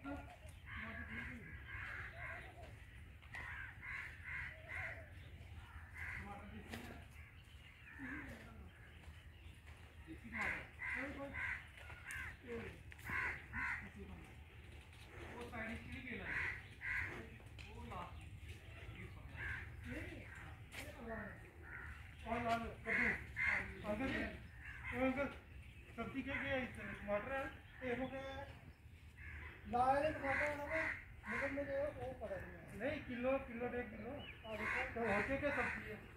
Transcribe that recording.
सब्जी क्या टमाटर है लाए टमाटर है ना लेकिन मुझे वो पता नहीं किलो किलो 1.5 किलो तो होते क्या सब्जी है